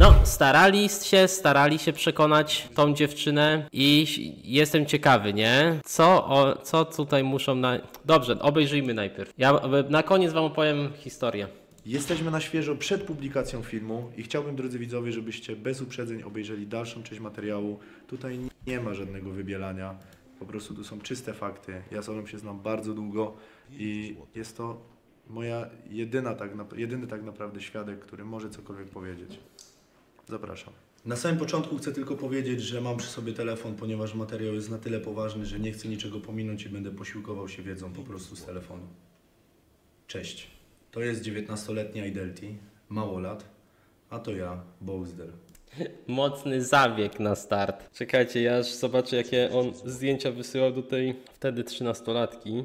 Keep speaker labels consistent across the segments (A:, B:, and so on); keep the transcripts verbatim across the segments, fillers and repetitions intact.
A: No, starali się, starali się przekonać tą dziewczynę i jestem ciekawy, nie? Co, o, co tutaj muszą na... Dobrze, obejrzyjmy najpierw. Ja na koniec wam opowiem historię.
B: Jesteśmy na świeżo przed publikacją filmu i chciałbym, drodzy widzowie, żebyście bez uprzedzeń obejrzeli dalszą część materiału. Tutaj nie ma żadnego wybielania, po prostu tu są czyste fakty. Ja z Olą się znam bardzo długo i jest to moja jedyna tak, jedyny tak naprawdę świadek, który może cokolwiek powiedzieć. Zapraszam. Na samym początku chcę tylko powiedzieć, że mam przy sobie telefon, ponieważ materiał jest na tyle poważny, że nie chcę niczego pominąć i będę posiłkował się wiedzą po prostu z telefonu. Cześć. To jest dziewiętnastoletnia Idelti, mało lat, a to ja, Boxdel.
A: Mocny zabieg na start. Czekajcie, ja aż zobaczę, jakie on zdjęcia wysyłał do tej wtedy trzynastolatki.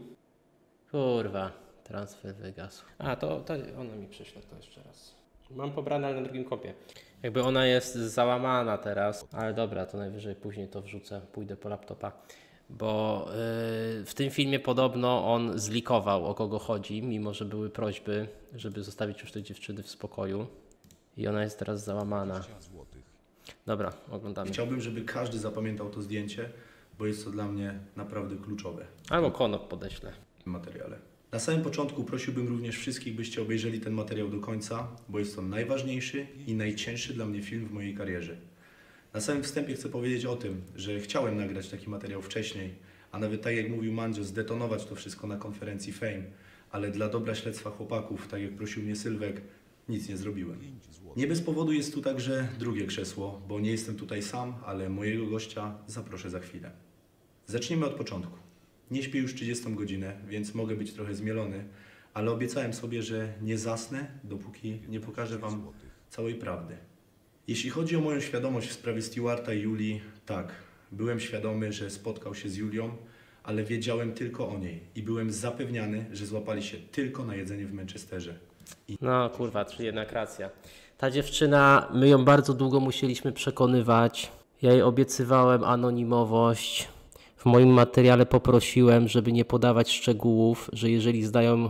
A: Kurwa, transfer wygasł. A, to, to ona mi przyśle to jeszcze raz. Mam pobrane, ale na drugim kopie. Jakby ona jest załamana teraz, ale dobra, to najwyżej później to wrzucę, pójdę po laptopa. Bo yy, w tym filmie podobno on zlikował, o kogo chodzi, mimo że były prośby, żeby zostawić już tej dziewczyny w spokoju. I ona jest teraz załamana. Dobra, oglądamy.
B: Chciałbym, żeby każdy zapamiętał to zdjęcie, bo jest to dla mnie naprawdę kluczowe.
A: Albo Konop podeślę.
B: W tym materiale. Na samym początku prosiłbym również wszystkich, byście obejrzeli ten materiał do końca, bo jest to najważniejszy i najcięższy dla mnie film w mojej karierze. Na samym wstępie chcę powiedzieć o tym, że chciałem nagrać taki materiał wcześniej, a nawet tak jak mówił Mandzio, zdetonować to wszystko na konferencji Fame, ale dla dobra śledztwa chłopaków, tak jak prosił mnie Sylwek, nic nie zrobiłem. Nie bez powodu jest tu także drugie krzesło, bo nie jestem tutaj sam, ale mojego gościa zaproszę za chwilę. Zacznijmy od początku. Nie śpię już trzydziestą godzinę, więc mogę być trochę zmielony, ale obiecałem sobie, że nie zasnę, dopóki nie pokażę wam całej prawdy. Jeśli chodzi o moją świadomość w sprawie Stewarta i Julii, tak, byłem świadomy, że spotkał się z Julią, ale wiedziałem tylko o niej i byłem zapewniany, że złapali się tylko na jedzenie w Manchesterze. I...
A: No kurwa, czy jednak racja. Ta dziewczyna, my ją bardzo długo musieliśmy przekonywać. Ja jej obiecywałem anonimowość. W moim materiale poprosiłem, żeby nie podawać szczegółów, że jeżeli zdają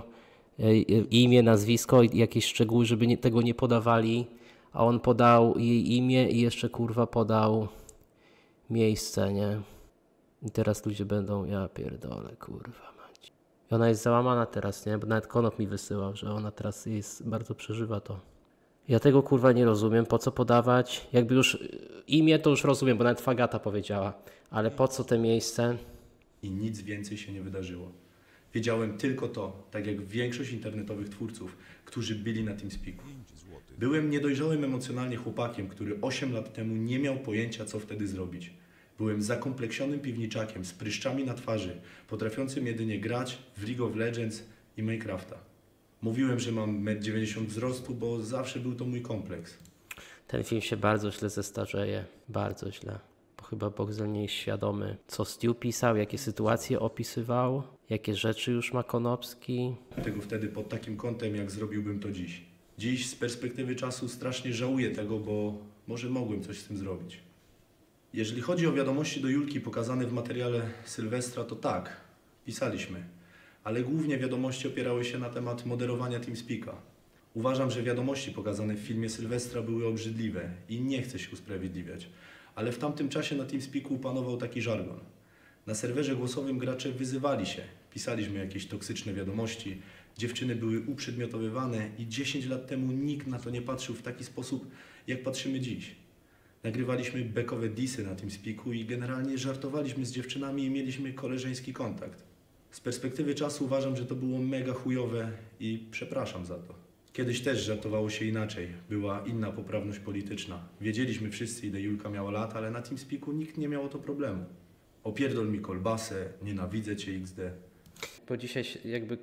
A: imię, nazwisko i jakieś szczegóły, żeby nie, tego nie podawali. A on podał jej imię i jeszcze kurwa podał miejsce, nie? I teraz ludzie będą, ja pierdolę, kurwa mać. I ona jest załamana teraz, nie? Bo nawet Konop mi wysyłał, że ona teraz jest, bardzo przeżywa to. Ja tego kurwa nie rozumiem, po co podawać? Jakby już imię to już rozumiem, bo nawet Fagata powiedziała. Ale po co te miejsce?
B: I nic więcej się nie wydarzyło. Wiedziałem tylko to, tak jak większość internetowych twórców, którzy byli na TeamSpeaku. Byłem niedojrzałym emocjonalnie chłopakiem, który osiem lat temu nie miał pojęcia, co wtedy zrobić. Byłem zakompleksionym piwniczakiem z pryszczami na twarzy, potrafiącym jedynie grać w League of Legends i Minecrafta. Mówiłem, że mam metr dziewięćdziesiąt wzrostu, bo zawsze był to mój kompleks.
A: Ten film się bardzo źle zestarzeje, bardzo źle. Bo chyba Boxdel nie jest świadomy, co Stu pisał, jakie sytuacje opisywał, jakie rzeczy już ma Konopski.
B: Tego wtedy pod takim kątem, jak zrobiłbym to dziś. Dziś z perspektywy czasu strasznie żałuję tego, bo może mogłem coś z tym zrobić. Jeżeli chodzi o wiadomości do Julki pokazane w materiale Sylwestra, to tak, pisaliśmy. Ale głównie wiadomości opierały się na temat moderowania TeamSpeaka. Uważam, że wiadomości pokazane w filmie Sylwestra były obrzydliwe i nie chcę się usprawiedliwiać. Ale w tamtym czasie na TeamSpeaku panował taki żargon. Na serwerze głosowym gracze wyzywali się, pisaliśmy jakieś toksyczne wiadomości, dziewczyny były uprzedmiotowywane i dziesięć lat temu nikt na to nie patrzył w taki sposób, jak patrzymy dziś. Nagrywaliśmy bekowe disy na TeamSpeaku i generalnie żartowaliśmy z dziewczynami i mieliśmy koleżeński kontakt. Z perspektywy czasu uważam, że to było mega chujowe i przepraszam za to. Kiedyś też żartowało się inaczej, była inna poprawność polityczna. Wiedzieliśmy wszyscy, ile Julka miała lat, ale na TeamSpeaku nikt nie miał o to problemu. Opierdol mi kolbasę, nienawidzę cię iks de.
A: Bo dzisiaj jakby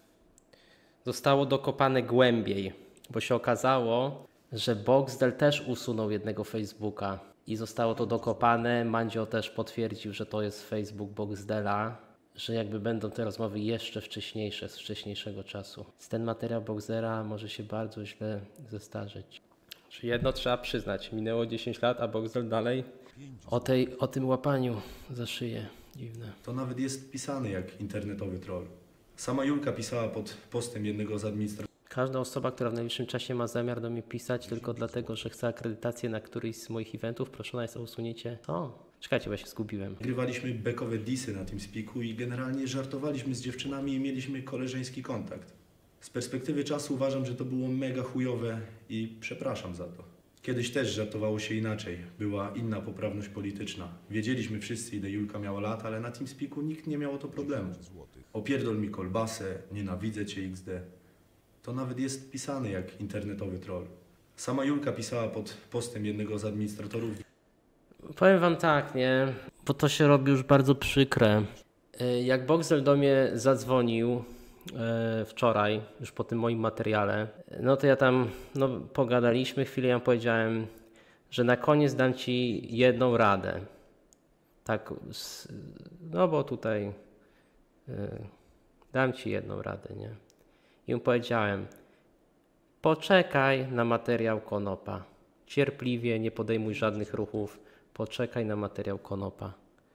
A: zostało dokopane głębiej, bo się okazało, że Boxdel też usunął jednego Facebooka i zostało to dokopane. Mandzio też potwierdził, że to jest Facebook Boxdela, że jakby będą te rozmowy jeszcze wcześniejsze, z wcześniejszego czasu. Ten materiał Boxdela może się bardzo źle zestarzeć. Czy jedno trzeba przyznać, minęło dziesięć lat, a Boxdel dalej o, tej, o tym łapaniu za szyję. Dziwne.
B: To nawet jest pisane jak internetowy troll. Sama Julka pisała pod postem jednego z administratorów.
A: Każda osoba, która w najbliższym czasie ma zamiar do mnie pisać tylko dlatego, że chce akredytację na któryś z moich eventów, proszona jest o usunięcie. O, czekajcie, bo ja się zgubiłem.
B: Grywaliśmy bekowe disy na TeamSpeaku i generalnie żartowaliśmy z dziewczynami i mieliśmy koleżeński kontakt. Z perspektywy czasu uważam, że to było mega chujowe i przepraszam za to. Kiedyś też żartowało się inaczej. Była inna poprawność polityczna. Wiedzieliśmy wszyscy, ile Julka miała lat, ale na TeamSpeaku nikt nie miał o to problemu. Opierdol mi kolbasę, nienawidzę cię iks de. To nawet jest pisane jak internetowy troll. Sama Julka pisała pod postem jednego z administratorów.
A: Powiem wam tak, nie? Bo to się robi już bardzo przykre. Y, Jak Boxdel do mnie zadzwonił y, wczoraj, już po tym moim materiale, no to ja tam no, pogadaliśmy chwilę, ja powiedziałem, że na koniec dam ci jedną radę. Tak, s- no bo tutaj y, dam ci jedną radę, nie? I mu powiedziałem, poczekaj na materiał Konopa. Cierpliwie, nie podejmuj żadnych ruchów. Poczekaj na materiał Konopa.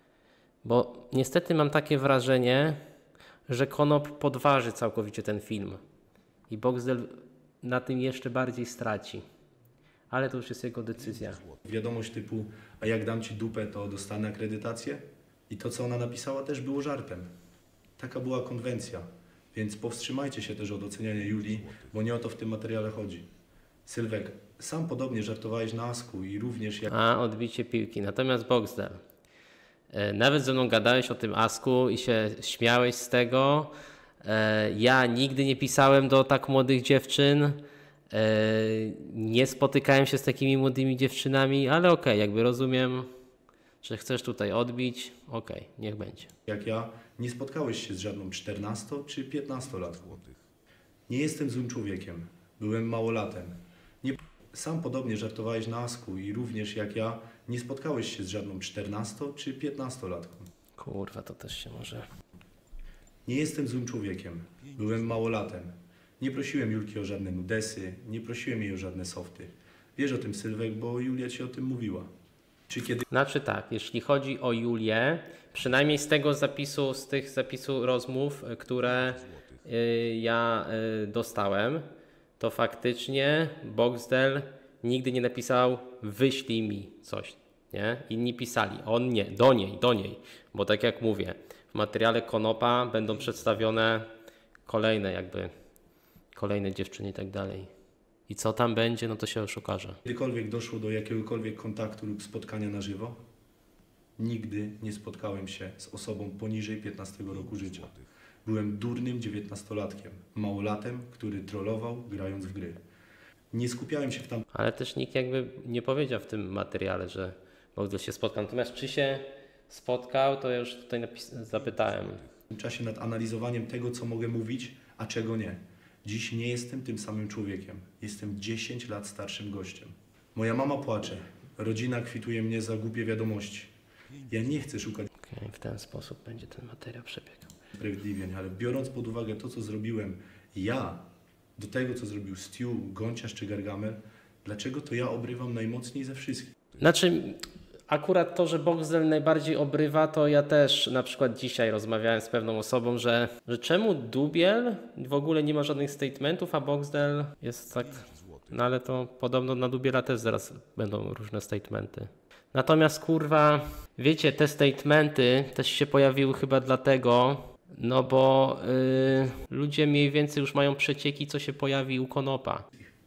A: Bo niestety mam takie wrażenie, że Konop podważy całkowicie ten film. I Boxdel na tym jeszcze bardziej straci. Ale to już jest jego decyzja.
B: Wiadomość typu, a jak dam ci dupę, to dostanę akredytację? I to, co ona napisała, też było żartem. Taka była konwencja. Więc powstrzymajcie się też od oceniania Julii, bo nie o to w tym materiale chodzi. Sylwek, sam podobnie żartowałeś na Asku i również jak...
A: A, odbicie piłki. Natomiast Boxdel, e, nawet ze mną gadałeś o tym Asku i się śmiałeś z tego. E, Ja nigdy nie pisałem do tak młodych dziewczyn. E, Nie spotykałem się z takimi młodymi dziewczynami, ale okej, jakby rozumiem, że chcesz tutaj odbić. Okej, niech będzie.
B: jak ja, nie spotkałeś się z żadną czternasto- czy piętnastolatką. Nie jestem złym człowiekiem. Byłem małolatem. Nie... Sam podobnie żartowałeś na Asku i również jak ja, nie spotkałeś się z żadną czternasto- czy piętnastolatką.
A: Kurwa, to też się może...
B: Nie jestem złym człowiekiem. Byłem małolatem. Nie prosiłem Julki o żadne nudesy, nie prosiłem jej o żadne softy. Wiesz o tym, Sylwek, bo Julia ci o tym mówiła. Czy kiedy
A: Znaczy tak, jeśli chodzi o Julię, przynajmniej z tego zapisu, z tych zapisu rozmów, y, które y, ja y, dostałem, to faktycznie Boxdel nigdy nie napisał wyślij mi coś, nie? Inni pisali, on nie, do niej, do niej, bo tak jak mówię, w materiale Konopa będą przedstawione kolejne jakby, kolejne dziewczyny i tak dalej. I co tam będzie, no to się już okaże.
B: Kiedykolwiek doszło do jakiegokolwiek kontaktu lub spotkania na żywo? Nigdy nie spotkałem się z osobą poniżej piętnastego roku życia. Byłem durnym dziewiętnastolatkiem, małolatem, który trollował, grając w gry. Nie skupiałem się w tamtym
A: Ale też nikt jakby nie powiedział w tym materiale, że Boxdel się spotkał. Natomiast czy się spotkał, to ja już tutaj napis- zapytałem.
B: czasie nad analizowaniem tego, co mogę mówić, a czego nie. Dziś nie jestem tym samym człowiekiem. Jestem dziesięć lat starszym gościem. Moja mama płacze. Rodzina kwituje mnie za głupie wiadomości. Ja nie chcę szukać
A: Okej, w ten sposób będzie ten materiał przebiegał.
B: usprawiedliwień, ale biorąc pod uwagę to, co zrobiłem ja, do tego, co zrobił Stu, Gonciarz czy Gargamel, dlaczego to ja obrywam najmocniej ze wszystkich?
A: Znaczy, akurat to, że Boxdel najbardziej obrywa, to ja też na przykład dzisiaj rozmawiałem z pewną osobą, że, że czemu Dubiel w ogóle nie ma żadnych statementów, a Boxdel jest tak... No ale to podobno na Dubiela też zaraz będą różne statementy. Natomiast kurwa, wiecie, te statementy też się pojawiły chyba dlatego, no bo yy, ludzie mniej więcej już mają przecieki, co się pojawi u Konopa.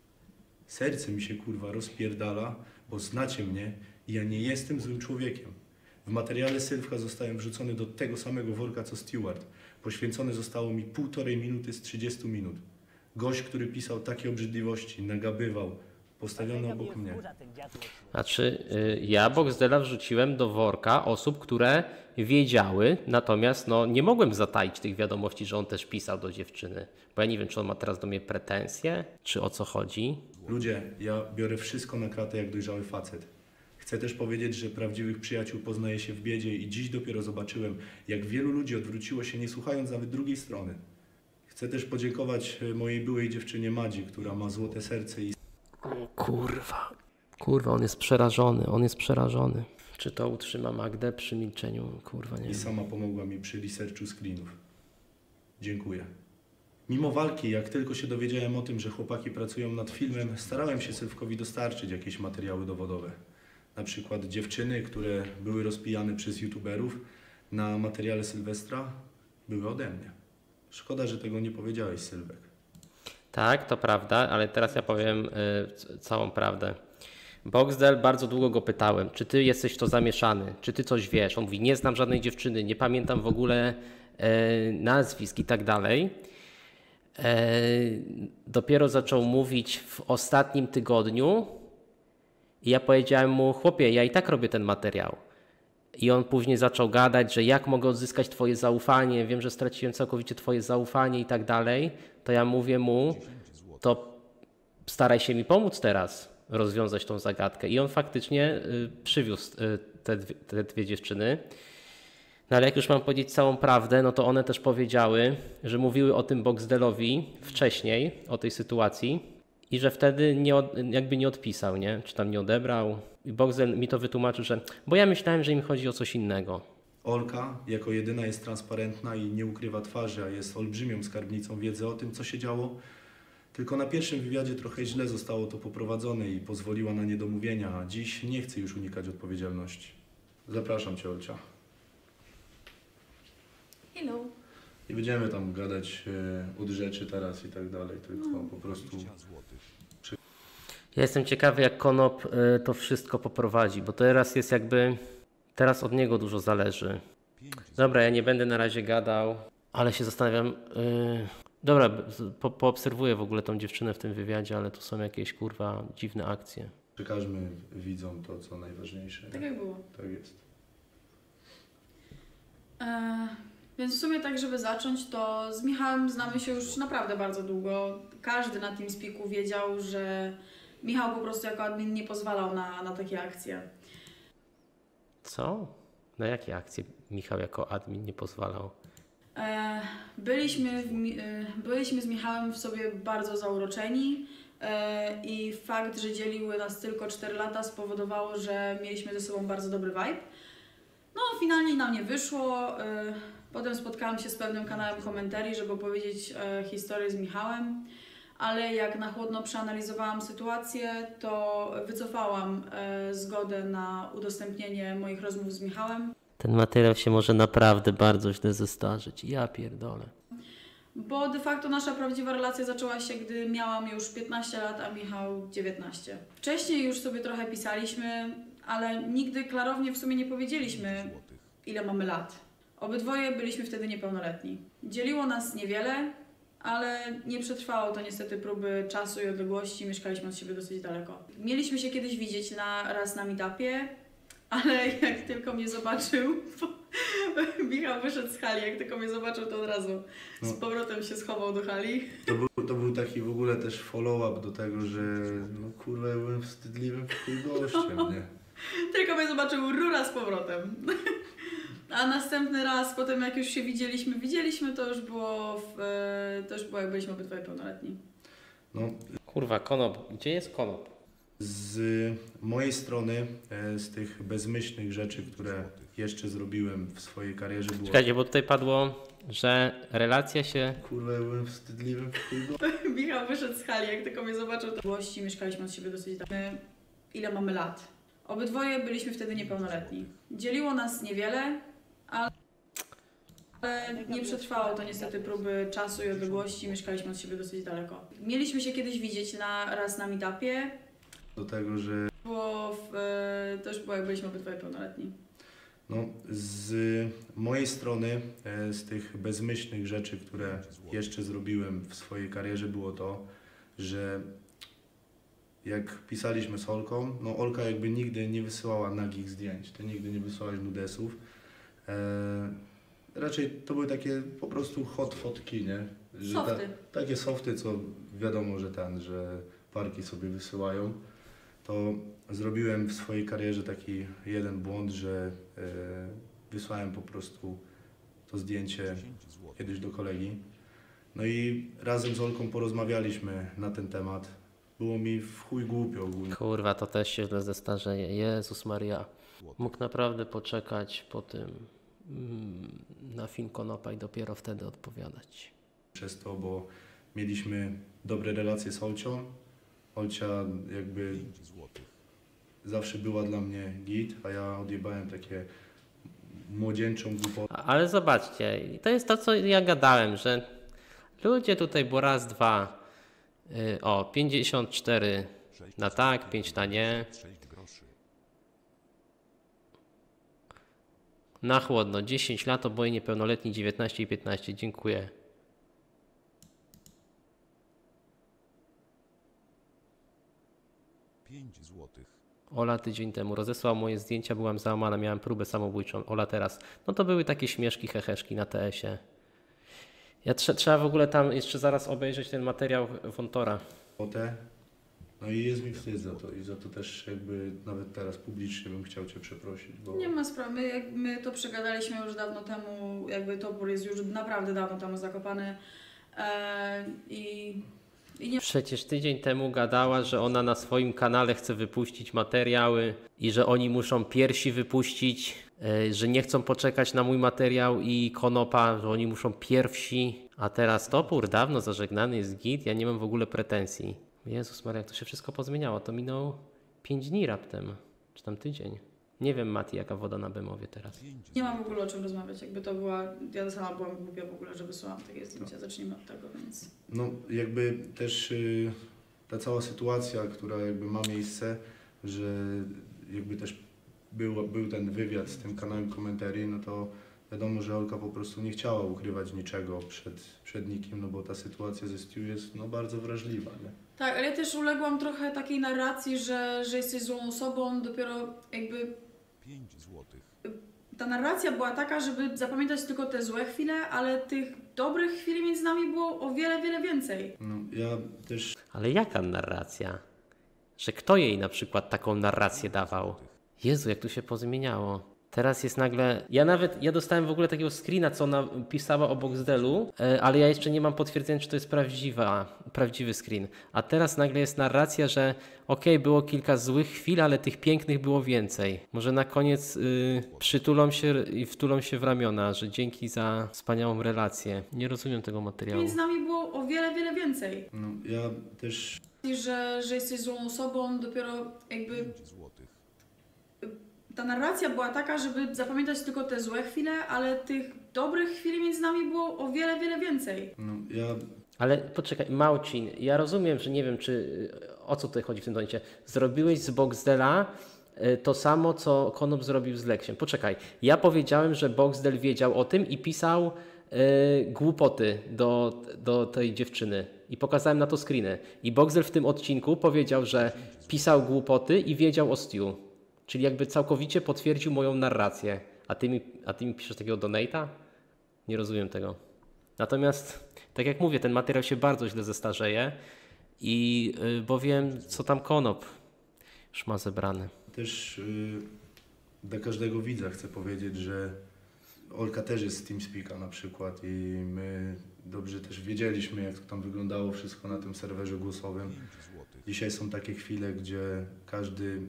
B: Serce mi się kurwa rozpierdala, bo znacie mnie i ja nie jestem złym człowiekiem. W materiale Sylwka zostałem wrzucony do tego samego worka co Stewart. Poświęcone zostało mi półtorej minuty z trzydziestu minut. Gość, który pisał takie obrzydliwości, nagabywał, postawiony obok mnie.
A: Znaczy, y, ja Boxdela wrzuciłem do worka osób, które wiedziały, natomiast no, nie mogłem zataić tych wiadomości, że on też pisał do dziewczyny. Bo ja nie wiem, czy on ma teraz do mnie pretensje, czy o co chodzi.
B: Ludzie, ja biorę wszystko na kratę jak dojrzały facet. Chcę też powiedzieć, że prawdziwych przyjaciół poznaje się w biedzie i dziś dopiero zobaczyłem, jak wielu ludzi odwróciło się nie słuchając nawet drugiej strony. Chcę też podziękować mojej byłej dziewczynie Madzi, która ma złote serce i
A: O kurwa, kurwa, on jest przerażony, on jest przerażony. Czy to utrzyma Magdę przy milczeniu? Kurwa, nie
B: i
A: wiem.
B: sama pomogła mi przy researchu screenów. Dziękuję. Mimo walki, jak tylko się dowiedziałem o tym, że chłopaki pracują nad filmem, starałem się Sylwkowi dostarczyć jakieś materiały dowodowe. Na przykład dziewczyny, które były rozpijane przez youtuberów na materiale Sylwestra, były ode mnie. Szkoda, że tego nie powiedziałeś, Sylwek.
A: Tak, to prawda, ale teraz ja powiem y, całą prawdę. Boxdel, bardzo długo go pytałem, czy ty jesteś w to zamieszany, czy ty coś wiesz. On mówi, nie znam żadnej dziewczyny, nie pamiętam w ogóle y, nazwisk i tak dalej. Dopiero zaczął mówić w ostatnim tygodniu i ja powiedziałem mu, chłopie, ja i tak robię ten materiał. I on później zaczął gadać, że jak mogę odzyskać twoje zaufanie, wiem, że straciłem całkowicie twoje zaufanie i tak dalej. To ja mówię mu, to staraj się mi pomóc teraz rozwiązać tą zagadkę. I on faktycznie y, przywiózł y, te, dwie, te dwie dziewczyny. No ale jak już mam powiedzieć całą prawdę, no to one też powiedziały, że mówiły o tym Boxdelowi wcześniej, o tej sytuacji i że wtedy nie od, jakby nie odpisał, nie? Czy tam nie odebrał. I Boxdel mi to wytłumaczył, że bo ja myślałem, że im chodzi o coś innego.
B: Olka jako jedyna jest transparentna i nie ukrywa twarzy, a jest olbrzymią skarbnicą wiedzy o tym, co się działo. Tylko na pierwszym wywiadzie trochę źle zostało to poprowadzone i pozwoliła na niedomówienia, a dziś nie chce już unikać odpowiedzialności. Zapraszam Cię, Olcia.
C: Hello.
B: Nie będziemy tam gadać e, od rzeczy teraz i tak dalej, tylko no. po prostu...
A: Ja jestem ciekawy, jak Konop y, to wszystko poprowadzi, bo teraz jest jakby... Teraz od niego dużo zależy. Dobra, ja nie będę na razie gadał, ale się zastanawiam... Y, dobra, po, poobserwuję w ogóle tą dziewczynę w tym wywiadzie, ale tu są jakieś, kurwa, dziwne akcje.
B: Przekażmy widzom to, co najważniejsze.
C: Tak jak było.
B: Tak jest.
C: E, więc w sumie tak, żeby zacząć, to z Michałem znamy się już naprawdę bardzo długo. Każdy na TeamSpeaku wiedział, że Michał po prostu jako admin nie pozwalał na, na takie akcje.
A: Co? Na jakie akcje Michał jako admin nie pozwalał?
C: E, byliśmy, w, e, byliśmy z Michałem w sobie bardzo zauroczeni e, i fakt, że dzieliły nas tylko cztery lata spowodowało, że mieliśmy ze sobą bardzo dobry vibe. No, finalnie nam nie wyszło. E, potem spotkałam się z pewnym kanałem komentarii, żeby opowiedzieć e, historię z Michałem, ale jak na chłodno przeanalizowałam sytuację, to wycofałam e, zgodę na udostępnienie moich rozmów z Michałem.
A: Ten materiał się może naprawdę bardzo źle zestarzyć. Ja pierdolę.
C: Bo de facto nasza prawdziwa relacja zaczęła się, gdy miałam już piętnaście lat, a Michał dziewiętnaście. Wcześniej już sobie trochę pisaliśmy, ale nigdy klarownie w sumie nie powiedzieliśmy, ile mamy lat. Obydwoje byliśmy wtedy niepełnoletni. Dzieliło nas niewiele, ale nie przetrwało to niestety próby czasu i odległości, mieszkaliśmy od siebie dosyć daleko. Mieliśmy się kiedyś widzieć na, raz na meetupie, ale jak tylko mnie zobaczył, Michał wyszedł z hali, jak tylko mnie zobaczył, to od razu z powrotem się schował do hali.
B: To był, to był taki w ogóle też follow-up do tego, że no kurwa, ja byłem wstydliwym gościem, nie?
C: Tylko mnie zobaczył rura z powrotem. A następny raz, potem jak już się widzieliśmy, widzieliśmy, to już było, w, to już było jak byliśmy obydwoje pełnoletni.
B: No,
A: Kurwa, Konop. Gdzie jest Konop?
B: z mojej strony, e, z tych bezmyślnych rzeczy, które jeszcze zrobiłem w swojej karierze było...
A: Czekajcie, bo tutaj padło, że relacja się...
B: Kurwa, ja byłem wstydliwym
C: Michał wyszedł z hali, jak tylko mnie zobaczył, to włości mieszkaliśmy od siebie dosyć daleko. Ile mamy lat? Obydwoje byliśmy wtedy niepełnoletni. Dzieliło nas niewiele, ale nie przetrwało to niestety próby czasu i odległości, mieszkaliśmy od siebie dosyć daleko. Mieliśmy się kiedyś widzieć na, raz na meetupie.
B: do tego, że...
C: Było w, to już było jak byliśmy obydwoje pełnoletni.
B: No, z mojej strony, e, z tych bezmyślnych rzeczy, które jeszcze zrobiłem w swojej karierze, było to, że jak pisaliśmy z Olką, no Olka jakby nigdy nie wysyłała nagich zdjęć, ty nigdy nie wysyłałaś nudesów. E, raczej to były takie po prostu hot fotki, nie? Że
C: Softy.
B: Ta, takie softy, co wiadomo, że ten, że parki sobie wysyłają. To zrobiłem w swojej karierze taki jeden błąd, że e, wysłałem po prostu to zdjęcie kiedyś do kolegi. No i razem z Olką porozmawialiśmy na ten temat. Było mi w chuj głupio ogólnie.
A: Kurwa, to też się źle zestarzeje. Jezus Maria. Mógł naprawdę poczekać po tym mm, na film Konopa i dopiero wtedy odpowiadać.
B: przez to, bo mieliśmy dobre relacje z Olcią. Olcia jakby zawsze była dla mnie git, a ja odjebałem takie młodzieńczą głupotę.
A: Ale zobaczcie, to jest to, co ja gadałem, że ludzie tutaj, bo raz, dwa, yy, o, pięćdziesiąt cztery na tak, pięć na nie. Na chłodno, dziesięć lat, oboje niepełnoletni, dziewiętnaście i piętnaście, dziękuję.
D: pięć złotych.
A: Ola tydzień temu rozesłał moje zdjęcia, byłam załamana, miałem próbę samobójczą. Ola teraz. No to były takie śmieszki, heheszki na T S ie. Ja trze trzeba w ogóle tam jeszcze zaraz obejrzeć ten materiał Wontora.
B: No i jest mi wstyd za to i za to też jakby nawet teraz publicznie bym chciał Cię przeprosić, bo...
C: Nie ma sprawy, my, jak my to przegadaliśmy już dawno temu, jakby topór jest już naprawdę dawno temu zakopany eee, i, i nie
A: Przecież tydzień temu gadała, że ona na swoim kanale chce wypuścić materiały i że oni muszą piersi wypuścić, yy, że nie chcą poczekać na mój materiał i Konopa, że oni muszą pierwsi. A teraz topór dawno zażegnany jest git, ja nie mam w ogóle pretensji. Jezus Maria, jak to się wszystko pozmieniało, to minął pięć dni raptem, czy tam tydzień. Nie wiem, Mati, jaka woda na Bemowie teraz.
C: nie mam w ogóle o czym rozmawiać, jakby to była, ja sama byłam głupia w ogóle, że wysłałam takie zdjęcia, zacznijmy od tego, więc...
B: No jakby też y, ta cała sytuacja, która jakby ma miejsce, że jakby też był, był ten wywiad z tym kanałem Komentarii, no to wiadomo, że Olka po prostu nie chciała ukrywać niczego przed, przed nikim, no bo ta sytuacja ze Stu jest no, bardzo wrażliwa, nie?
C: Tak, ale ja też uległam trochę takiej narracji, że, że jesteś złą osobą, dopiero jakby
D: pięć złotych.
C: ta narracja była taka, żeby zapamiętać tylko te złe chwile, ale tych dobrych chwil między nami było o wiele, wiele więcej.
B: No ja też
A: Ale jaka narracja? Że kto jej na przykład taką narrację dawał? Jezu, jak tu się pozmieniało. Teraz jest nagle... Ja nawet, ja dostałem w ogóle takiego screena, co ona pisała o Boxdelu, e, ale ja jeszcze nie mam potwierdzenia, czy to jest prawdziwa, prawdziwy screen. A teraz nagle jest narracja, że okej, okay, było kilka złych chwil, ale tych pięknych było więcej. Może na koniec y, przytulą się i wtulą się w ramiona, że dzięki za wspaniałą relację. Nie rozumiem tego materiału.
C: Między nami było o wiele, wiele więcej.
B: no ja też
C: I że, że jesteś złą osobą, dopiero jakby
D: pięć złotych.
C: ta narracja była taka, żeby zapamiętać tylko te złe chwile, ale tych dobrych chwil między nami było o wiele, wiele więcej.
B: no ja
A: Ale poczekaj, Małcin, ja rozumiem, że nie wiem, czy o co tutaj chodzi w tym momencie. Zrobiłeś z Boxdela y, to samo, co Konop zrobił z Leksiem. Poczekaj, ja powiedziałem, że Boxdel wiedział o tym i pisał y, głupoty do, do tej dziewczyny. I pokazałem na to screeny. I Boxdel w tym odcinku powiedział, że pisał głupoty i wiedział o Stu. Czyli jakby całkowicie potwierdził moją narrację. A ty mi, a ty mi piszesz takiego donate'a? Nie rozumiem tego. Natomiast, tak jak mówię, ten materiał się bardzo źle zestarzeje i yy, bo wiem, co tam Konop już ma zebrane.
B: też y, dla każdego widza chcę powiedzieć, że Olka też jest z TeamSpeak'a na przykład i my dobrze też wiedzieliśmy, jak to tam wyglądało wszystko na tym serwerze głosowym. Dzisiaj są takie chwile, gdzie każdy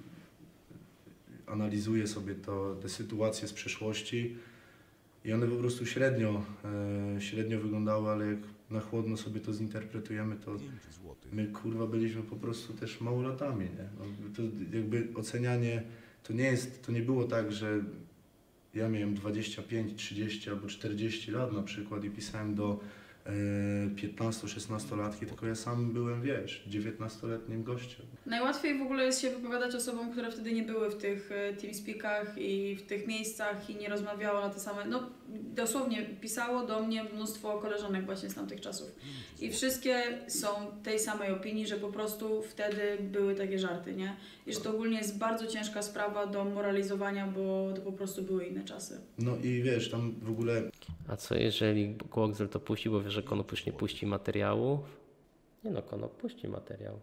B: analizuje sobie to, te sytuacje z przeszłości i one po prostu średnio, e, średnio wyglądały, ale jak na chłodno sobie to zinterpretujemy, to my kurwa byliśmy po prostu też małolatami, nie? No, to jakby ocenianie, to nie jest, to nie było tak, że ja miałem dwadzieścia pięć, trzydzieści albo czterdzieści lat na przykład i pisałem do piętnasto-szesnastolatki, tylko ja sam byłem, wiesz, dziewiętnastoletnim gościem.
C: Najłatwiej w ogóle jest się wypowiadać osobom, które wtedy nie były w tych TeamSpeakach i w tych miejscach i nie rozmawiało na te same, no dosłownie pisało do mnie mnóstwo koleżanek właśnie z tamtych czasów. I wszystkie są tej samej opinii, że po prostu wtedy były takie żarty, nie? I że to ogólnie jest bardzo ciężka sprawa do moralizowania, bo to po prostu były inne czasy.
B: No i wiesz, tam w ogóle...
A: A co jeżeli Boxdel to puści, bo wie, że Konop już nie puści materiału? Nie no, Konop puści materiał.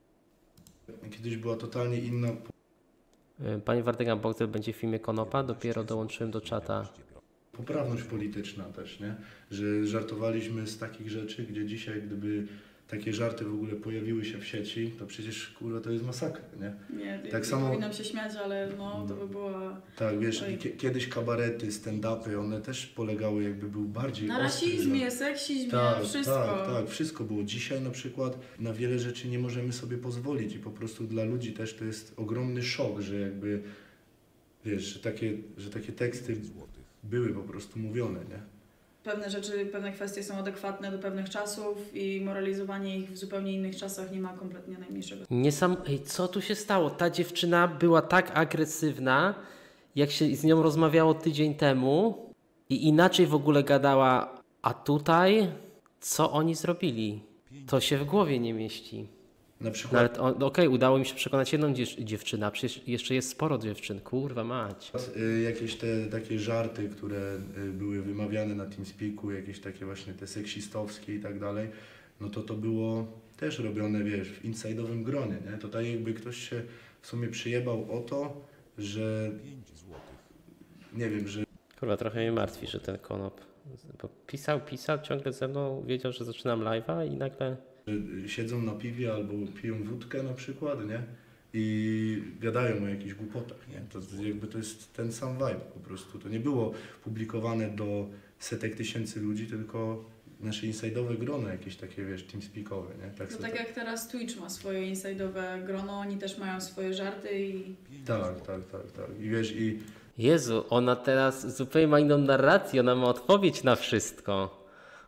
B: Kiedyś była totalnie inna...
A: Panie Wardegan, Boxdel będzie w filmie Konopa? Dopiero dołączyłem do czata.
B: poprawność polityczna też, nie? Że żartowaliśmy z takich rzeczy, gdzie dzisiaj gdyby takie żarty w ogóle pojawiły się w sieci, to przecież kurwa to jest masakra, nie?
C: Nie,
B: Tak
C: tak
B: samo-
C: powinnam się śmiać, ale no to by była...
B: Tak, wiesz,
C: Oj.
B: kie- kiedyś kabarety, stand-upy, one też polegały jakby był bardziej
C: Na
B: ostry
C: rasizmie,
B: żart.
C: seksizmie,
B: Tak,
C: wszystko.
B: tak, tak, wszystko było. Dzisiaj na przykład na wiele rzeczy nie możemy sobie pozwolić i po prostu dla ludzi też to jest ogromny szok, że jakby, wiesz, że takie, że takie teksty
D: złotych.
B: były po prostu mówione, nie?
C: Pewne rzeczy, pewne kwestie są adekwatne do pewnych czasów i moralizowanie ich w zupełnie innych czasach nie ma kompletnie najmniejszego.
A: Niesam... Ej, co tu się stało? Ta dziewczyna była tak agresywna, jak się z nią rozmawiało tydzień temu i inaczej w ogóle gadała, a tutaj co oni zrobili? To się w głowie nie mieści.
B: Na
A: No
B: przykład
A: ale to- o- okej, udało mi się przekonać jedną dziew- dziewczynę, a przecież jeszcze jest sporo dziewczyn, kurwa mać.
B: y, jakieś te takie żarty, które y, były wymawiane na TeamSpeaku, jakieś takie właśnie te seksistowskie i tak dalej, no to to było też robione, wiesz, w inside'owym gronie, nie? To tak jakby ktoś się w sumie przyjebał o to, że
D: pięć złotych.
B: nie wiem, że
A: Kurwa, trochę mnie martwi, że ten Konop bo pisał, pisał, ciągle ze mną, wiedział, że zaczynam live'a i nagle...
B: że siedzą na piwie albo piją wódkę na przykład, nie? I gadają o jakichś głupotach, nie? To jakby to jest ten sam vibe po prostu. To nie było publikowane do setek tysięcy ludzi, tylko nasze inside'owe grono jakieś takie, wiesz, teamspeakowe, nie? Tak,
C: To
B: sobie
C: tak jak teraz Twitch ma swoje inside'owe grono, oni też mają swoje żarty i
B: tak, tak, tak, tak. I wiesz, i
A: Jezu, ona teraz zupełnie ma inną narrację, ona ma odpowiedź na wszystko.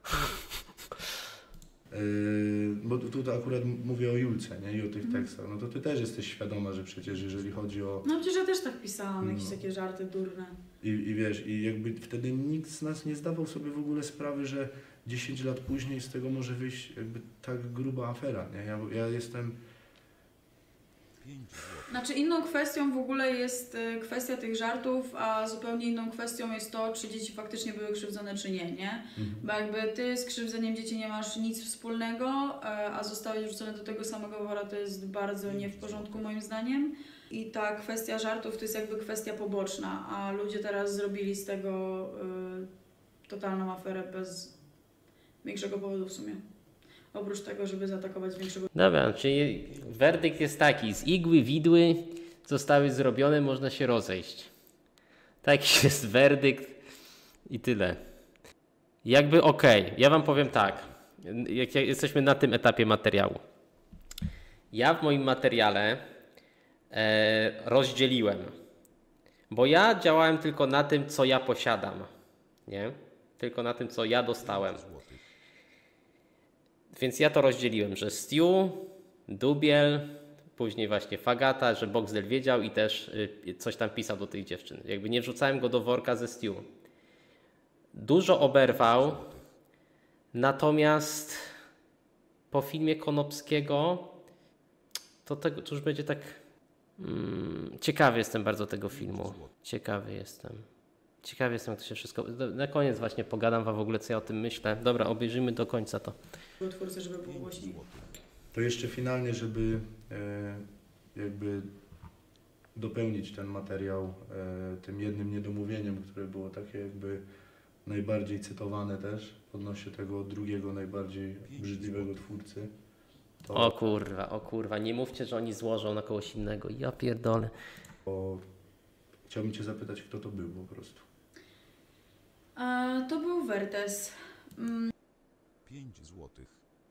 B: Yy, bo tu tu akurat mówię o Julce, nie? I o tych tekstach. No to ty też jesteś świadoma, że przecież jeżeli chodzi o...
C: no przecież ja też tak pisałam, jakieś
B: No.
C: takie żarty durne.
B: I, I wiesz, i jakby wtedy nikt z nas nie zdawał sobie w ogóle sprawy, że dziesięć lat później z tego może wyjść jakby tak gruba afera, nie? Ja, ja jestem...
D: pięć złotych.
C: Znaczy inną kwestią w ogóle jest y, kwestia tych żartów, a zupełnie inną kwestią jest to, czy dzieci faktycznie były krzywdzone, czy nie, nie? Bo jakby ty z krzywdzeniem dzieci nie masz nic wspólnego, e, a zostałeś wrzucony do tego samego wora, to jest bardzo nie w porządku moim zdaniem. I ta kwestia żartów to jest jakby kwestia poboczna, a ludzie teraz zrobili z tego y, totalną aferę bez większego powodu w sumie. Oprócz tego, żeby zaatakować większego...
A: Dobra, czyli werdykt jest taki, z igły widły zostały zrobione, można się rozejść. Taki jest werdykt i tyle. Jakby okej, ja wam powiem tak, jak jak jesteśmy na tym etapie materiału. Ja w moim materiale e, rozdzieliłem, bo ja działałem tylko na tym, co ja posiadam, nie? Tylko na tym, co ja dostałem.
D: złotych.
A: Więc ja to rozdzieliłem, że Stew, Dubiel, później właśnie Fagata, że Boxdel wiedział i też y, coś tam pisał do tych dziewczyn. Jakby nie wrzucałem go do worka ze Stew. Dużo oberwał, natomiast po filmie Konopskiego to, tego, to już będzie tak... Mm, ciekawy jestem bardzo tego filmu. Ciekawy jestem. Ciekawy jestem, jak to się wszystko... Na koniec właśnie pogadam wam w ogóle, co ja o tym myślę. Dobra, obejrzyjmy do końca to.
C: twórcy, żeby było głośniej.
B: To jeszcze finalnie, żeby e, jakby dopełnić ten materiał e, tym jednym niedomówieniem, które było takie jakby najbardziej cytowane też odnośnie tego drugiego najbardziej brzydliwego twórcy. To,
A: O kurwa, o kurwa, nie mówcie, że oni złożą na kogoś innego. Ja pierdolę.
B: to chciałbym cię zapytać, kto to był po prostu.
C: E, to był Wertes. Mm,
D: pięć złotych.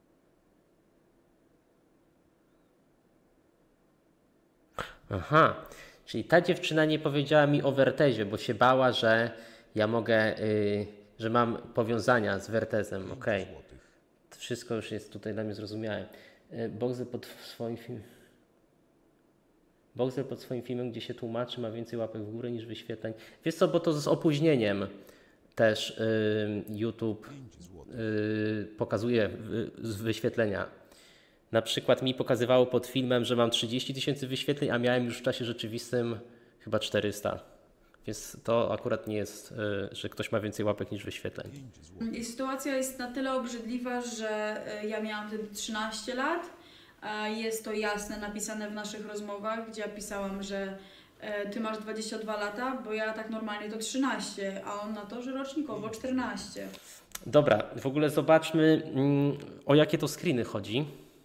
A: Aha, czyli ta dziewczyna nie powiedziała mi o Wertezie, bo się bała, że ja mogę, y, że mam powiązania z Wertezem. Okej,
D: pięć złotych.
A: to wszystko już jest tutaj dla mnie zrozumiałe. Y, Boxer pod swoim filmem. Boxer pod swoim filmem, gdzie się tłumaczy, ma więcej łapek w górę niż wyświetleń. Wiesz co, bo to z opóźnieniem też y, YouTube
D: pięć złotych.
A: y, pokazuje y, z wyświetlenia. Na przykład mi pokazywało pod filmem, że mam trzydzieści tysięcy wyświetleń, a miałem już w czasie rzeczywistym chyba czterysta. Więc to akurat nie jest, y, że ktoś ma więcej łapek niż wyświetleń.
D: pięć złotych.
C: I sytuacja jest na tyle obrzydliwa, że e, ja miałam wtedy trzynaście lat. a Jest to jasne, napisane w naszych rozmowach, gdzie ja pisałam, że e, ty masz dwadzieścia dwa lata, bo ja tak normalnie to trzynaście, a on na to, że rocznikowo czternaście.
A: Dobra, w ogóle zobaczmy, mm, o jakie to screeny chodzi.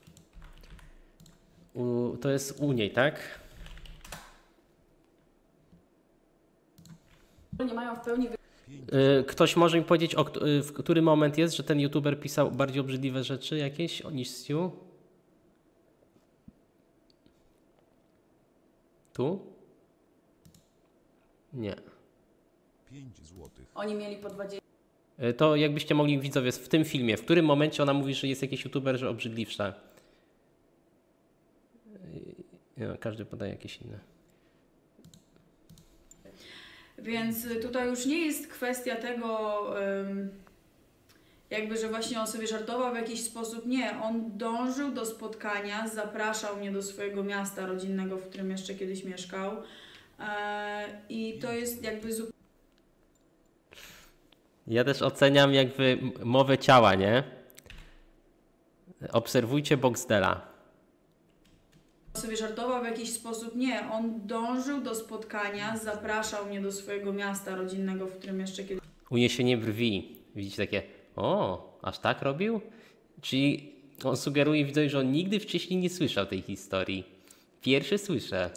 A: U, to jest u niej, tak?
C: Nie mają w pełni
A: Y, Ktoś może mi powiedzieć, o, kt- y, w który moment jest, że ten youtuber pisał bardziej obrzydliwe rzeczy jakieś niż Stu? Tu? Nie.
D: pięć złotych.
C: Oni mieli po dwadzieścia.
A: Y, To jakbyście mogli widzowie w tym filmie, w którym momencie ona mówi, że jest jakiś youtuber, że obrzydliwsza? Y, Nie, każdy podaje jakieś inne.
C: Więc tutaj już nie jest kwestia tego, ym, jakby, że właśnie on sobie żartował w jakiś sposób. Nie, on dążył do spotkania, zapraszał mnie do swojego miasta rodzinnego, w którym jeszcze kiedyś mieszkał. E, I to jest jakby zupełnie
A: Ja też oceniam jakby m- mowę ciała, nie? Obserwujcie Boxdela.
C: sobie żartował w jakiś sposób. Nie, on dążył do spotkania, zapraszał mnie do swojego miasta rodzinnego, w którym jeszcze kiedyś
A: Uniesienie brwi. Widzicie takie, o, aż tak robił? Czyli on sugeruje widzowi, że on nigdy wcześniej nie słyszał tej historii. Pierwszy słyszę.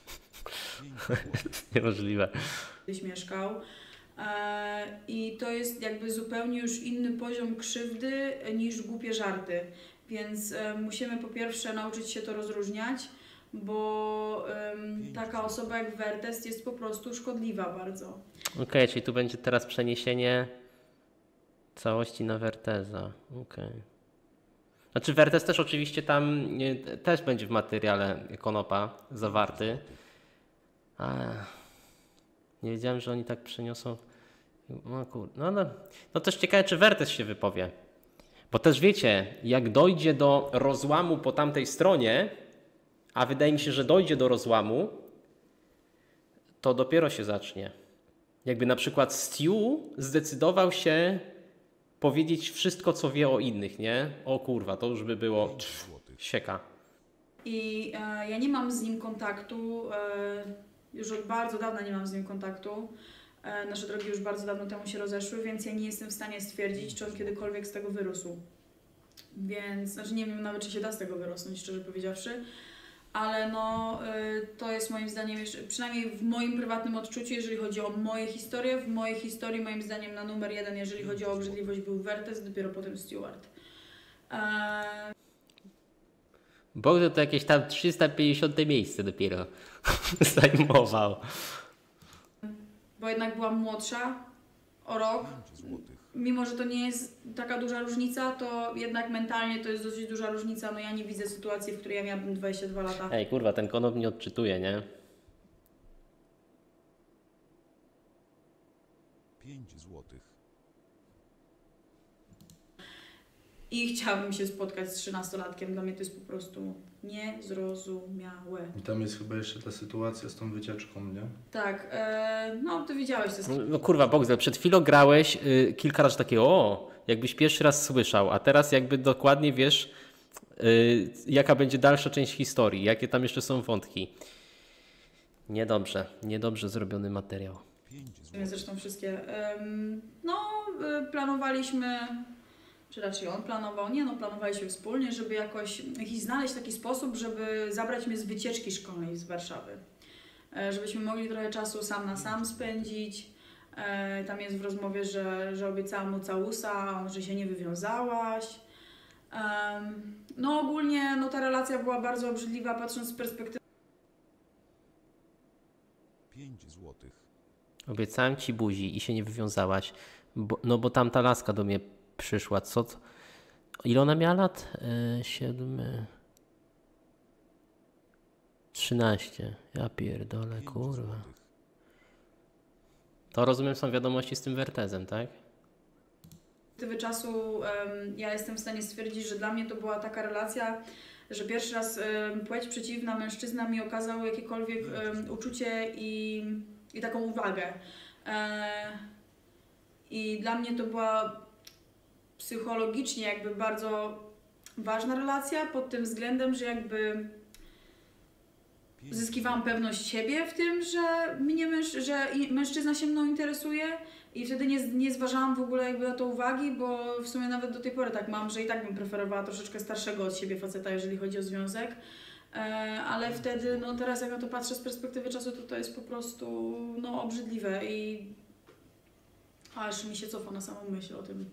A: Niemożliwe.
C: mieszkał. E, I to jest jakby zupełnie już inny poziom krzywdy niż głupie żarty. Więc e, musimy po pierwsze nauczyć się to rozróżniać, bo em, taka osoba jak Wertes jest po prostu szkodliwa bardzo.
A: Okej, czyli tu będzie teraz przeniesienie całości na Werteza. Okej. Znaczy Wertes też oczywiście tam nie, też będzie w materiale Konopa zawarty. A, nie wiedziałem, że oni tak przeniosą. No, kur... no, no, no też ciekawe, czy Wertes się wypowie. Bo też wiecie, jak dojdzie do rozłamu po tamtej stronie, a wydaje mi się, że dojdzie do rozłamu, to dopiero się zacznie. Jakby na przykład Stu zdecydował się powiedzieć wszystko, co wie o innych, nie? O kurwa, to już by było pff, sieka.
C: I e, ja nie mam z nim kontaktu, e, już od bardzo dawna nie mam z nim kontaktu. E, nasze drogi już bardzo dawno temu się rozeszły, więc ja nie jestem w stanie stwierdzić, czy on kiedykolwiek z tego wyrósł. Więc, znaczy nie wiem nawet, czy się da z tego wyrosnąć, szczerze powiedziawszy. Ale no, y, to jest moim zdaniem, jeszcze, przynajmniej w moim prywatnym odczuciu, jeżeli chodzi o moje historie, w mojej historii moim zdaniem na numer jeden, jeżeli chodzi o obrzydliwość, był Wertes, dopiero potem Stewart. Eee,
A: Bogdan to jakieś tam trzysta pięćdziesiąte miejsce dopiero zajmował.
C: bo jednak byłam młodsza o rok.
D: pięć złotych.
C: Mimo, że to nie jest taka duża różnica, to jednak mentalnie to jest dosyć duża różnica. No ja nie widzę sytuacji, w której ja miałabym dwadzieścia dwa lata.
A: Ej, kurwa, ten Konop nie odczytuje, nie?
D: pięć złotych.
C: I chciałabym się spotkać z trzynastolatkiem. Dla mnie to jest po prostu niezrozumiałe.
B: I tam jest chyba jeszcze ta sytuacja z tą wycieczką, nie?
C: Tak, e, no ty widziałeś te
A: No, no kurwa, Boxdel, przed chwilą grałeś y, kilka razy takie, o, jakbyś pierwszy raz słyszał, a teraz jakby dokładnie wiesz, y, jaka będzie dalsza część historii, jakie tam jeszcze są wątki. Niedobrze, niedobrze zrobiony materiał.
D: pięć
C: sklepy,
D: złotych.
C: zresztą wszystkie. Em, no, y, planowaliśmy, czy raczej on planował, nie no, planowaliśmy wspólnie, żeby jakoś jakiś znaleźć taki sposób, żeby zabrać mnie z wycieczki szkolnej z Warszawy. E, Żebyśmy mogli trochę czasu sam na sam spędzić. E, Tam jest w rozmowie, że, że obiecałam mu całusa, a on, że się nie wywiązałaś. Em, No ogólnie no, ta relacja była bardzo obrzydliwa, patrząc z perspektywy
D: pięć złotych.
A: Obiecałem ci buzi i się nie wywiązałaś, bo, no bo tam ta laska do mnie przyszła. Co? to- Ile ona miała lat? E, siedmy... trzynaście. Ja pierdolę,
D: pięć
A: kurwa.
D: złotych.
A: To rozumiem są wiadomości z tym Wertezem, tak?
C: czasu em, ja jestem w stanie stwierdzić, że dla mnie to była taka relacja, że pierwszy raz em, płeć przeciwna, mężczyzna mi okazał jakiekolwiek em, uczucie i, i taką uwagę. E, I dla mnie to była psychologicznie jakby bardzo ważna relacja pod tym względem, że jakby
D: pięć
C: zyskiwałam pewność siebie w tym, że mnie męż- że i- mężczyzna się mną interesuje I wtedy nie, nie zważałam w ogóle jakby na to uwagi, bo w sumie nawet do tej pory tak mam, że i tak bym preferowała troszeczkę starszego od siebie faceta, jeżeli chodzi o związek. E, ale wtedy, no teraz jak na to patrzę z perspektywy czasu, to to jest po prostu no obrzydliwe i aż mi się cofa na samą myśl o tym.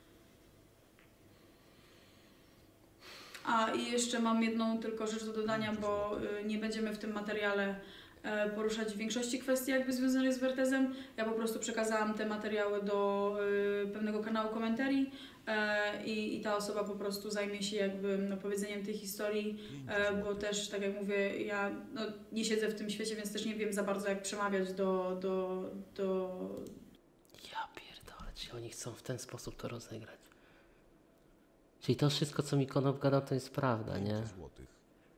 C: A i jeszcze mam jedną tylko rzecz do dodania, bo y, nie będziemy w tym materiale y, poruszać większości kwestii jakby związanych z Wertezem. Ja po prostu przekazałam te materiały do y, pewnego kanału komentarii y, i ta osoba po prostu zajmie się jakby opowiedzeniem tej historii, y, bo też tak jak mówię, ja no, nie siedzę w tym świecie, więc też nie wiem za bardzo jak przemawiać do... do, do...
A: Ja pierdolę, czy oni chcą w ten sposób to rozegrać? Czyli to wszystko, co mi Konop gadał, to jest prawda, nie?
D: pięć złotych.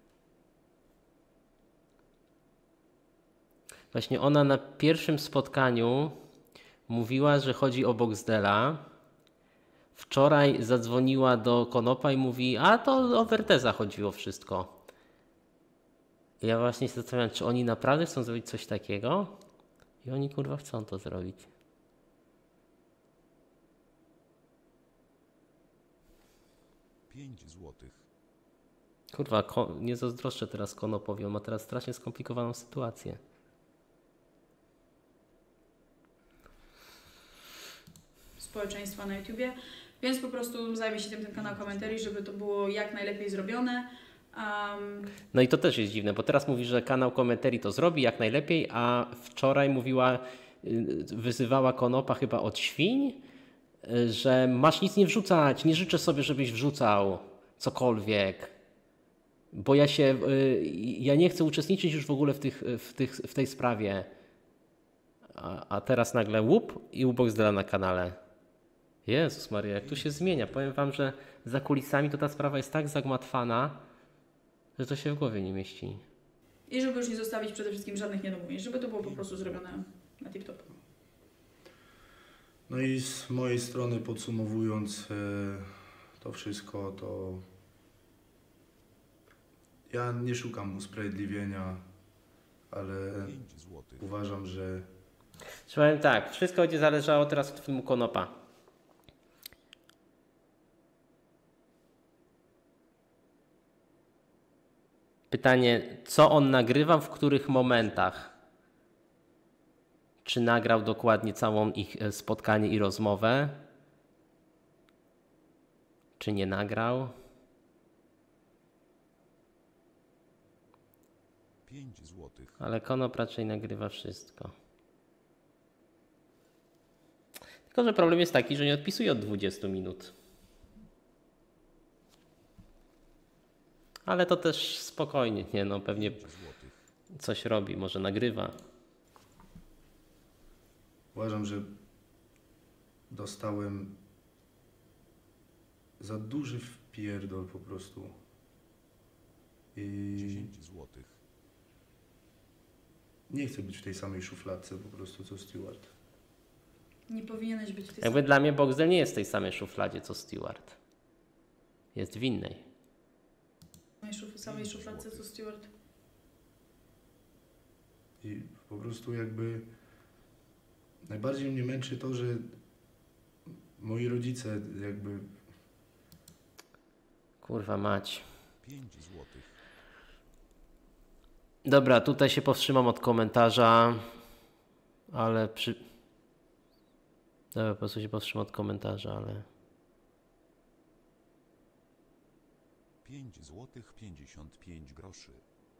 A: Właśnie ona na pierwszym spotkaniu mówiła, że chodzi o Boxdela. Wczoraj zadzwoniła do Konopa i mówi, a to o Werteza chodziło wszystko. I ja właśnie się zastanawiam, czy oni naprawdę chcą zrobić coś takiego? I oni kurwa chcą to zrobić.
D: pięć złotych.
A: Kurwa, ko- nie zazdroszczę teraz Konopowi, on ma teraz strasznie skomplikowaną sytuację.
C: społeczeństwa na YouTubie, więc po prostu zajmie się tym ten kanał komentarii, żeby to było jak najlepiej zrobione. Um,
A: No i to też jest dziwne, bo teraz mówi, że kanał komentarii to zrobi jak najlepiej, a wczoraj mówiła, y, wyzywała Konopa chyba od świń, y, że masz nic nie wrzucać, nie życzę sobie, żebyś wrzucał cokolwiek, bo ja się, y, ja nie chcę uczestniczyć już w ogóle w, tych, w, tych, w tej sprawie. A, a teraz nagle łup i u Boxdela na kanale. Jezus Maria, jak tu się zmienia. Powiem wam, że za kulisami to ta sprawa jest tak zagmatwana, że to się w głowie nie mieści.
C: I żeby już nie zostawić przede wszystkim żadnych niedomówień, żeby to było po prostu zrobione na tip-top.
B: No i z mojej strony podsumowując e, to wszystko, to ja nie szukam usprawiedliwienia, ale
D: pięć złotych.
B: uważam, że
A: Powiem tak, wszystko będzie zależało teraz od filmu Konopa. Pytanie, co on nagrywał, w których momentach? Czy nagrał dokładnie całą ich spotkanie i rozmowę? Czy nie nagrał?
D: pięć złotych.
A: Ale Konop raczej nagrywa wszystko. Tylko że problem jest taki, że nie odpisuje od dwudziestu minut. Ale to też spokojnie, nie no, pewnie
D: pięć złotych.
A: coś robi, może nagrywa.
B: uważam, że dostałem za duży wpierdol po prostu. I
D: dziesięć złotych.
B: nie chcę być w tej samej szufladce po prostu co Stewart.
C: Nie powinieneś być w tej
A: Jakby dla mnie Boxdel nie jest w tej samej szufladzie co Stewart. Jest w innej.
C: samej, szuf samej szufladce co Stewart.
B: I po prostu jakby najbardziej mnie męczy to, że moi rodzice jakby
A: Kurwa mać.
D: pięć złotych.
A: Dobra, tutaj się powstrzymam od komentarza, ale przy... Dobra, po prostu się powstrzymam od komentarza, ale...
D: pięć złotych pięćdziesiąt pięć groszy.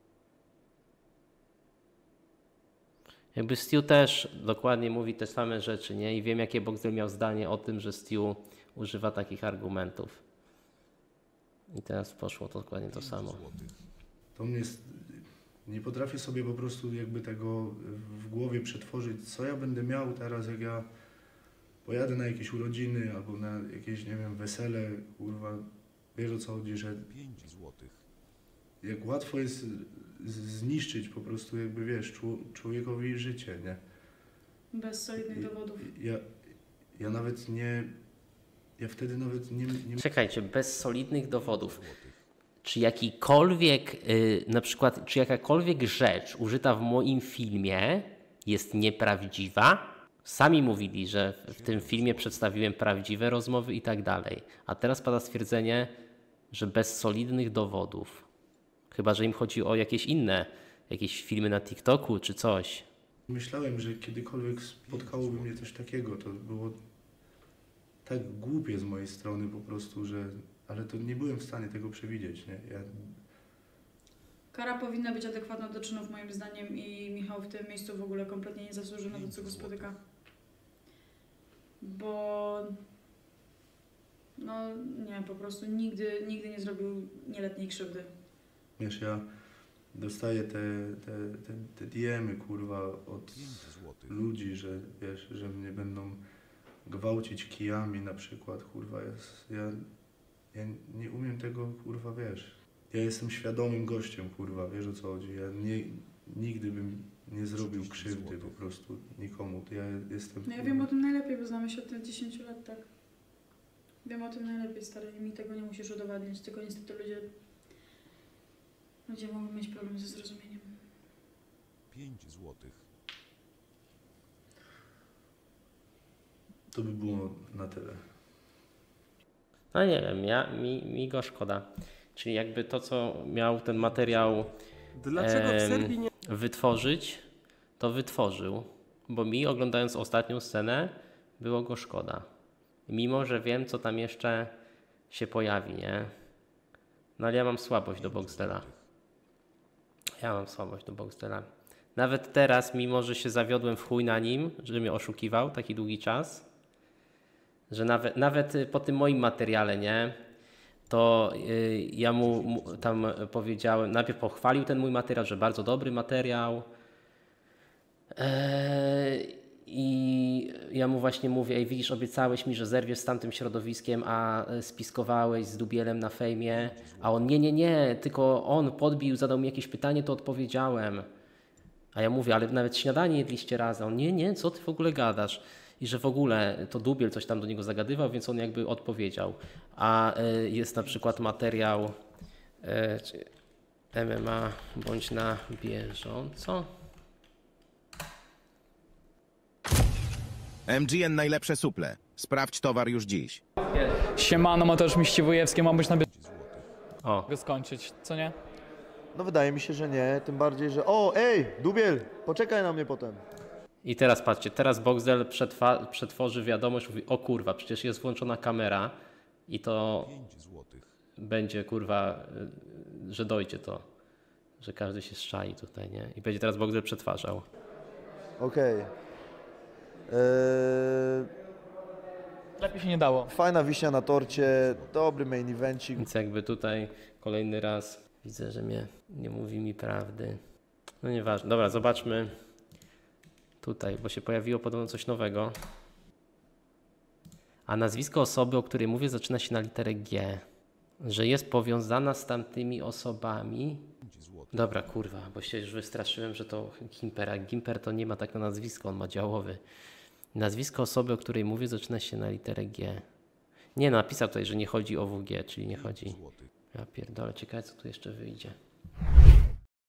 A: Jakby Stu też dokładnie mówi te same rzeczy, nie? I wiem, jakie Boxdel miał zdanie o tym, że Stu używa takich argumentów. I teraz poszło to dokładnie to samo.
D: złotych.
B: to mnie s- nie potrafię sobie po prostu jakby tego w głowie przetworzyć, co ja będę miał teraz, jak ja pojadę na jakieś urodziny albo na jakieś, nie wiem, wesele, kurwa, wiesz o co chodzi, że
D: pięć złotych.
B: jak łatwo jest z- zniszczyć po prostu jakby, wiesz, czł- człowiekowi życie, nie?
C: Bez solidnych
B: I-
C: dowodów.
B: Ja, ja nawet nie, ja wtedy nawet nie, nie
A: Czekajcie, bez solidnych dowodów.
D: złotych.
A: Czy jakikolwiek, y, na przykład, czy jakakolwiek rzecz użyta w moim filmie jest nieprawdziwa? Sami mówili, że w tym filmie przedstawiłem prawdziwe rozmowy i tak dalej. A teraz pada stwierdzenie, że bez solidnych dowodów. Chyba że im chodzi o jakieś inne, jakieś filmy na TikToku czy coś.
B: Myślałem, że kiedykolwiek spotkałoby mnie coś takiego. To było tak głupie z mojej strony po prostu, że... Ale to nie byłem w stanie tego przewidzieć, nie? Ja...
C: Kara powinna być adekwatna do czynów moim zdaniem i Michał w tym miejscu w ogóle kompletnie nie zasłużył na to, co go spotyka. Bo... No nie, po prostu nigdy, nigdy nie zrobił nieletniej krzywdy.
B: Wiesz, ja dostaję te, te, te, te D M y, kurwa, od
D: pięć złotych.
B: ludzi, że wiesz, że mnie będą gwałcić kijami na przykład, kurwa, jest, ja, ja nie umiem tego, kurwa, wiesz. Ja jestem świadomym gościem, kurwa, wiesz o co chodzi. Ja nie, nigdy bym nie zrobił krzywdy po prostu nikomu. Ja jestem...
C: No ja wiem o tym najlepiej, bo znamy się od tych dziesięciu lat, tak. Wiem o tym najlepiej, stary, i mi tego nie musisz udowadniać, tylko niestety ludzie... Ludzie mogą mieć problem ze zrozumieniem.
D: pięć złotych.
B: To by było na tyle.
A: No nie wiem, ja, mi, mi go szkoda. Czyli jakby to, co miał ten materiał
E: Dlaczego w
A: em,
E: Serbii nie...
A: wytworzyć, to wytworzył. Bo mi, oglądając ostatnią scenę, było go szkoda. Mimo, że wiem, co tam jeszcze się pojawi, nie? No ale ja mam słabość do Boxdela. Ja mam słabość do Boxdela. Nawet teraz, mimo że się zawiodłem w chuj na nim, że mnie oszukiwał taki długi czas, że nawet, nawet po tym moim materiale, nie, to yy, ja mu, mu tam powiedziałem, najpierw pochwalił ten mój materiał, że bardzo dobry materiał. Eee, I ja mu właśnie mówię, ej, widzisz, obiecałeś mi, że zerwiesz z tamtym środowiskiem, a spiskowałeś z Dubielem na fejmie, a on nie, nie, nie, tylko on podbił, zadał mi jakieś pytanie, to odpowiedziałem. A ja mówię, ale nawet śniadanie jedliście razem. On, nie, nie, co ty w ogóle gadasz? I że w ogóle to Dubiel coś tam do niego zagadywał, więc on jakby odpowiedział. A y, jest na przykład materiał y, M M A bądź na bieżąco.
F: M G N najlepsze suple. Sprawdź towar już dziś.
G: Siemano, Mateusz Miściwujewski, mam być na
A: O,
G: go skończyć, co nie?
H: No wydaje mi się, że nie, tym bardziej, że... O, ej, Dubiel, poczekaj na mnie potem.
A: i teraz patrzcie, teraz Boxdel przetwa- przetworzy wiadomość, mówi, o kurwa, przecież jest włączona kamera i to
D: pięć złotych.
A: będzie kurwa, y, że dojdzie to, że każdy się szczai tutaj, nie? I będzie teraz Boxdel przetwarzał.
H: Okej. Eee,
G: Lepiej się nie dało.
H: fajna wiśnia na torcie, dobry main evencik.
A: Więc jakby tutaj kolejny raz widzę, że mnie nie mówi mi prawdy. No nieważne. Dobra, zobaczmy tutaj, bo się pojawiło podobno coś nowego. A nazwisko osoby, o której mówię, zaczyna się na literę G. Że jest powiązana z tamtymi osobami.
D: pięć złotych.
A: Dobra, kurwa, bo się już wystraszyłem, że to Gimper, a Gimper to nie ma tak na nazwisko, on ma działowy. Nazwisko osoby, o której mówię, zaczyna się na literę G. Nie, napisał tutaj, że nie chodzi o W G, czyli nie chodzi.
D: złotych.
A: Ja pierdolę, ciekawe co tu jeszcze wyjdzie.